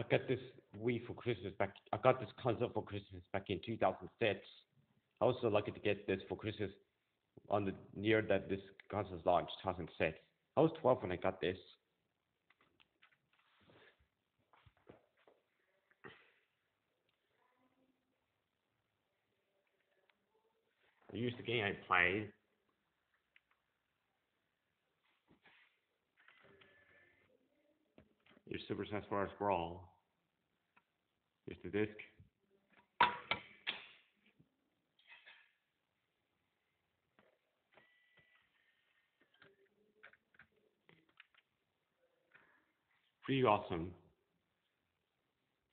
got this Wii for Christmas back. I got this console for Christmas back in 2006. I was so lucky to get this for Christmas on the year that this console launched, 2006. I was 12 when I got this. I used the game I played. Your Super Smash Bros. Brawl. Here's the disc. Pretty awesome.